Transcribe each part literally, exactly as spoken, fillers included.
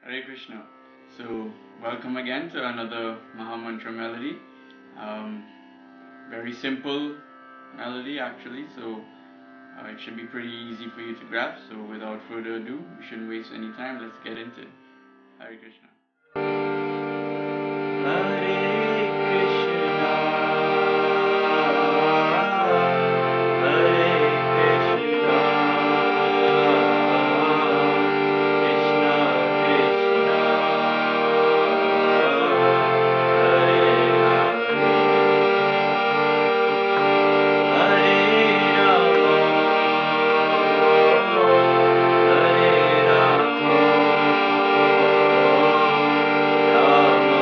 Hare Krishna. So, welcome again to another Mahamantra melody. Um, very simple melody actually, so uh, it should be pretty easy for you to grasp. So, without further ado, we shouldn't waste any time. Let's get into it. Hare Krishna. Hare Krishna, Hare Krishna, Krishna Krishna, Hare Hare, Hare Rama, Hare Rama, Rama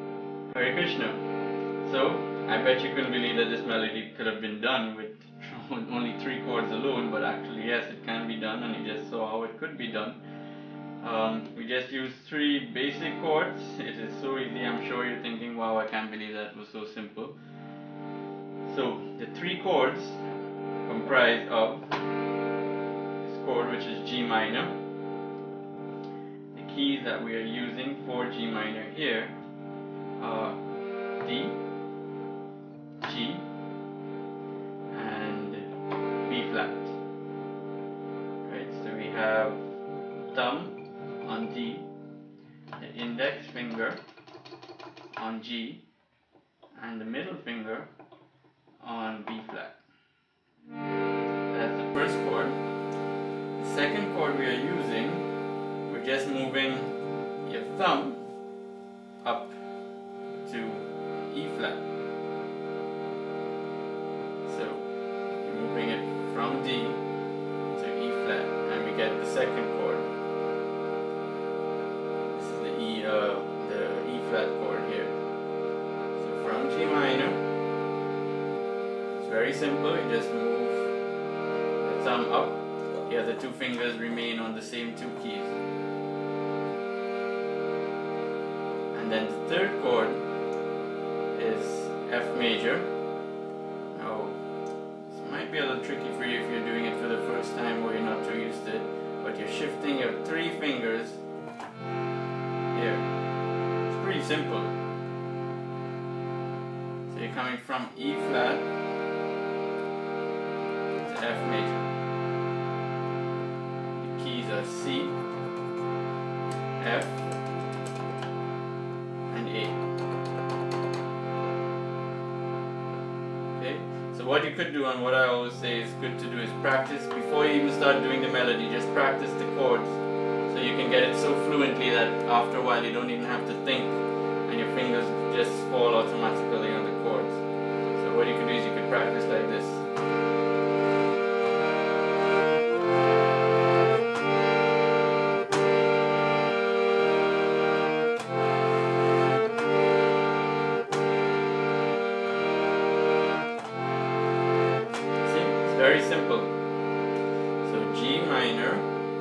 Hare Krishna. So, I bet you couldn't believe that this melody could have been done with only three chords alone, but actually yes, it can be done, and you just saw how it could be done. Um, we just used three basic chords. It is so easy. I'm sure you're thinking, wow, I can't believe that was so simple. So the three chords comprise of this chord, which is G minor. The keys that we are using for G minor here are D, G, and B flat. Right, so we have thumb on D, the index finger on G, and the middle finger on B flat. That's the first chord. The second chord we are using, we're just moving your thumb up to E flat. So you're moving it from D to E flat, and we get the second chord. This is the E, uh, the E flat chord here. So from G minor, it's very simple. You just move the thumb up. The other two fingers remain on the same two keys. And then the third chord is F major. Now, this might be a little tricky for you if you're doing it for the first time or you're not too used to it, but you're shifting your three fingers here. It's pretty simple. So you're coming from E flat to F major. The keys are C, F, and A. Okay, so what you could do, and what I always say is good to do, is practice before you even start doing the melody. Just practice the chords so you can get it so fluently that after a while you don't even have to think and your fingers just fall automatically on the chords. So what you could do is you could practice like this. Very simple. So G minor,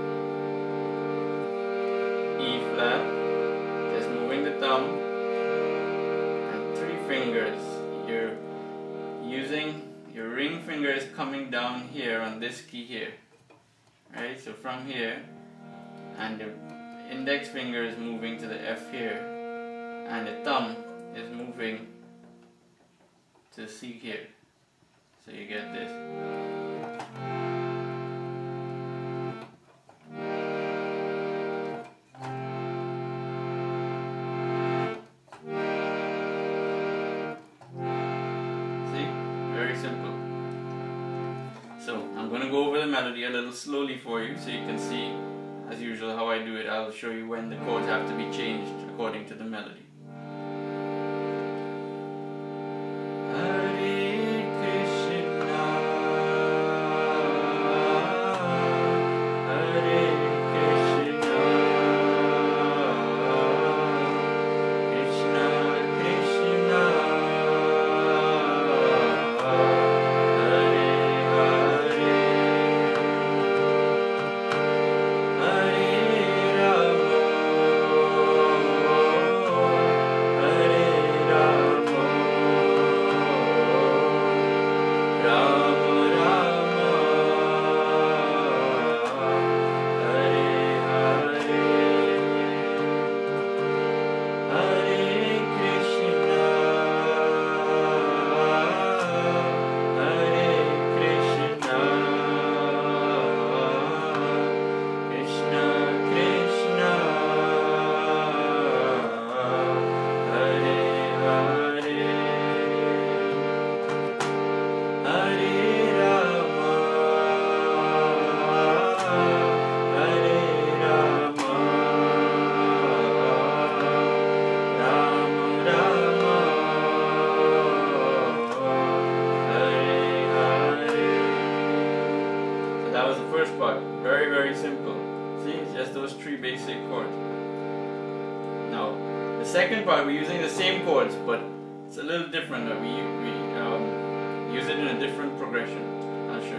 E flat, just moving the thumb, and three fingers. You're using your ring finger is coming down here on this key here. Right? So from here, and the index finger is moving to the F here, and the thumb is moving to C here. So you get this. See? Very simple. So I'm going to go over the melody a little slowly for you so you can see, as usual, how I do it. I'll show you when the chords have to be changed according to the melody. Very, very simple. See, it's just those three basic chords. Now, the second part, we're using the same chords, but it's a little different. We, we um, use it in a different progression. I'll show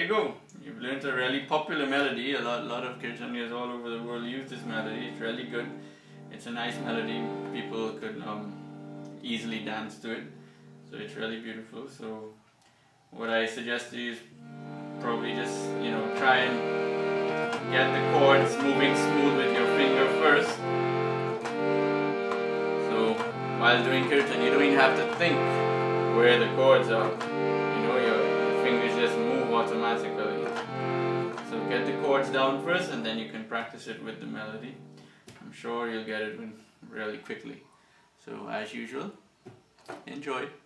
you go. You've learned a really popular melody. A lot, lot of kirtanias all over the world use this melody. It's really good. It's a nice melody. People could um, easily dance to it. So it's really beautiful. So what I suggest to you is probably just, you know, try and get the chords moving smooth with your finger first. So while doing kirtan, you don't even have to think where the chords are. You know, your, your fingers just move automatically. So get the chords down first, and then you can practice it with the melody. I'm sure you'll get it really quickly. So as usual, enjoy.